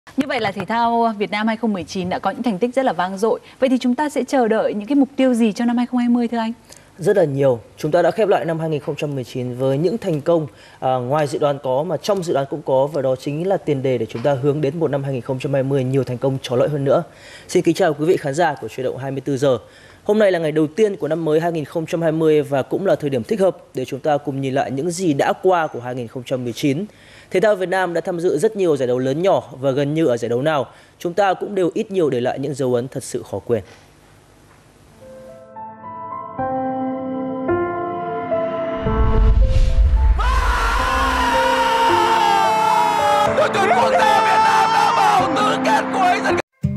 Như vậy là thể thao Việt Nam 2019 đã có những thành tích rất là vang dội. Vậy thì chúng ta sẽ chờ đợi những cái mục tiêu gì cho năm 2020 thưa anh? Rất là nhiều. Chúng ta đã khép lại năm 2019 với những thành công ngoài dự đoán có mà trong dự đoán cũng có, và đó chính là tiền đề để chúng ta hướng đến một năm 2020 nhiều thành công chói lọi hơn nữa. Xin kính chào quý vị khán giả của Chuyển động 24 giờ. Hôm nay là ngày đầu tiên của năm mới 2020 và cũng là thời điểm thích hợp để chúng ta cùng nhìn lại những gì đã qua của 2019. Thể thao Việt Nam đã tham dự rất nhiều giải đấu lớn nhỏ và gần như ở giải đấu nào, chúng ta cũng đều ít nhiều để lại những dấu ấn thật sự khó quên. Đội tuyển quốc gia Việt Nam đã vào tứ kết cuối trận.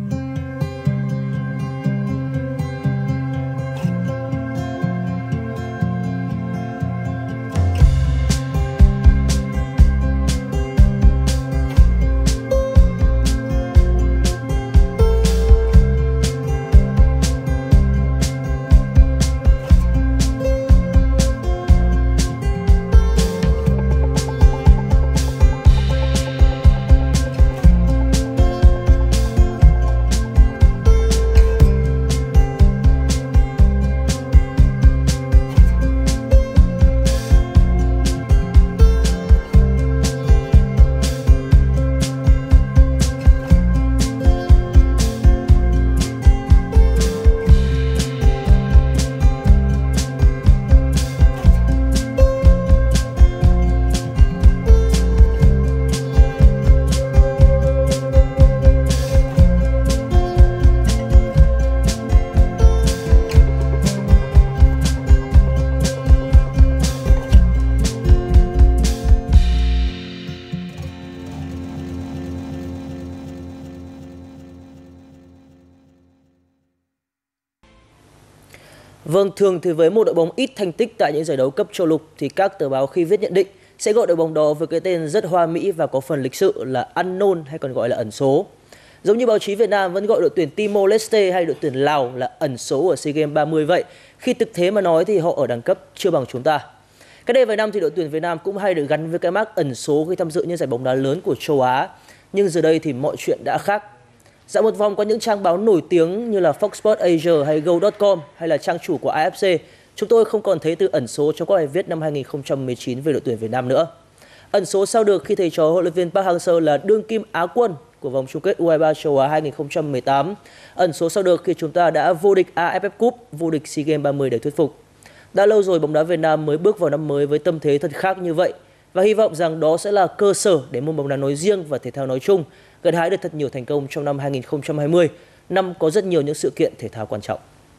Vâng, thường thì với một đội bóng ít thành tích tại những giải đấu cấp châu lục thì các tờ báo khi viết nhận định sẽ gọi đội bóng đó với cái tên rất hoa mỹ và có phần lịch sự là unknown hay còn gọi là ẩn số. Giống như báo chí Việt Nam vẫn gọi đội tuyển Timor Leste hay đội tuyển Lào là ẩn số ở SEA Games 30 vậy, khi thực tế mà nói thì họ ở đẳng cấp chưa bằng chúng ta. Cách đây vài năm thì đội tuyển Việt Nam cũng hay được gắn với cái mác ẩn số khi tham dự những giải bóng đá lớn của châu Á, nhưng giờ đây thì mọi chuyện đã khác. Dạo một vòng qua những trang báo nổi tiếng như là Fox Sports Asia hay Go.com hay là trang chủ của AFC, chúng tôi không còn thấy từ ẩn số trong các bài viết năm 2019 về đội tuyển Việt Nam nữa. Ẩn số sao được khi thầy trò huấn luyện viên Park Hang-seo là đương kim Á quân của vòng chung kết U23 châu Á 2018. Ẩn số sao được khi chúng ta đã vô địch AFF Cup, vô địch SEA Games 30 để thuyết phục. Đã lâu rồi bóng đá Việt Nam mới bước vào năm mới với tâm thế thật khác như vậy, và hy vọng rằng đó sẽ là cơ sở để môn bóng đá nói riêng và thể thao nói chung gặt hái được thật nhiều thành công trong năm 2020, năm có rất nhiều những sự kiện thể thao quan trọng.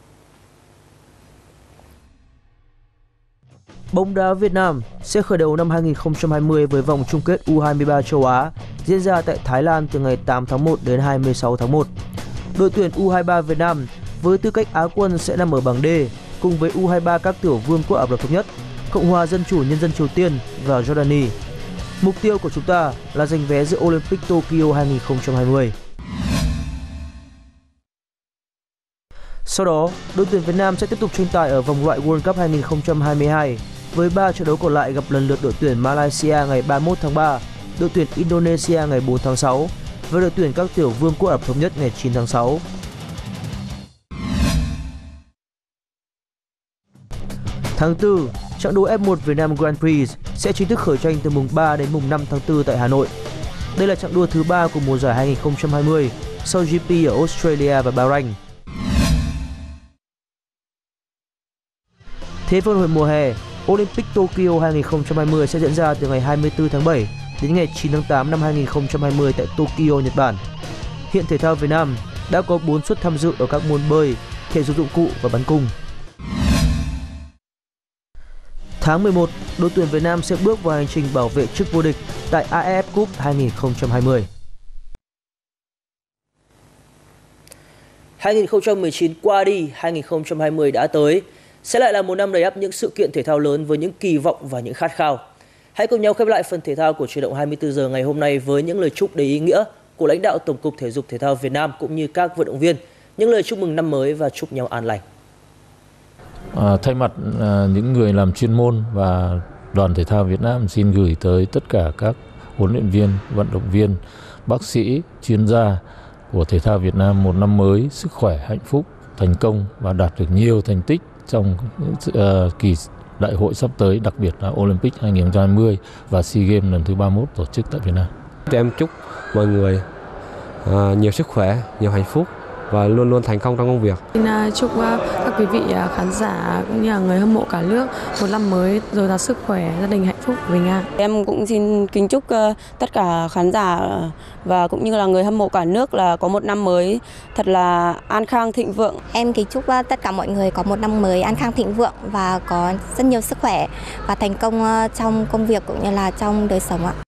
Bóng đá Việt Nam sẽ khởi đầu năm 2020 với vòng chung kết U23 châu Á diễn ra tại Thái Lan từ ngày 8 tháng 1 đến 26 tháng 1. Đội tuyển U23 Việt Nam với tư cách Á quân sẽ nằm ở bảng D cùng với U23 các tiểu vương quốc Ả Rập Thống Nhất, Cộng hòa Dân chủ Nhân dân Triều Tiên và Jordani. Mục tiêu của chúng ta là giành vé dự Olympic Tokyo 2020. Sau đó, đội tuyển Việt Nam sẽ tiếp tục tranh tài ở vòng loại World Cup 2022 với 3 trận đấu còn lại gặp lần lượt đội tuyển Malaysia ngày 31 tháng 3, đội tuyển Indonesia ngày 4 tháng 6 và đội tuyển các tiểu vương quốc Ả Rập Thống Nhất ngày 9 tháng 6. Tháng 4, trận đấu F1 Việt Nam Grand Prix sẽ chính thức khởi tranh từ mùng 3 đến mùng 5 tháng 4 tại Hà Nội. Đây là trận đua thứ 3 của mùa giải 2020 sau GP ở Australia và Bahrain. Thế vận hội mùa hè, Olympic Tokyo 2020 sẽ diễn ra từ ngày 24 tháng 7 đến ngày 9 tháng 8 năm 2020 tại Tokyo, Nhật Bản. Hiện thể thao Việt Nam đã có 4 suất tham dự ở các môn bơi, thể dục dụng cụ và bắn cung. Tháng 11, đội tuyển Việt Nam sẽ bước vào hành trình bảo vệ chức vô địch tại AFF Cup 2020. 2019 qua đi, 2020 đã tới. Sẽ lại là một năm đầy ắp những sự kiện thể thao lớn với những kỳ vọng và những khát khao. Hãy cùng nhau khép lại phần thể thao của Chuyển động 24 giờ ngày hôm nay với những lời chúc đầy ý nghĩa của lãnh đạo Tổng cục Thể dục Thể thao Việt Nam cũng như các vận động viên, những lời chúc mừng năm mới và chúc nhau an lành. Thay mặt những người làm chuyên môn và đoàn thể thao Việt Nam xin gửi tới tất cả các huấn luyện viên, vận động viên, bác sĩ, chuyên gia của thể thao Việt Nam một năm mới sức khỏe, hạnh phúc, thành công và đạt được nhiều thành tích trong kỳ đại hội sắp tới, đặc biệt là Olympic 2020 và SEA Games lần thứ 31 tổ chức tại Việt Nam. Em chúc mọi người nhiều sức khỏe, nhiều hạnh phúc và luôn luôn thành công trong công việc. Xin chúc các quý vị khán giả cũng như là người hâm mộ cả nước một năm mới dồi dào sức khỏe, gia đình hạnh phúc, bình an. Em cũng xin kính chúc tất cả khán giả và cũng như là người hâm mộ cả nước là có một năm mới thật là an khang thịnh vượng. Em kính chúc tất cả mọi người có một năm mới an khang thịnh vượng và có rất nhiều sức khỏe và thành công trong công việc cũng như là trong đời sống ạ.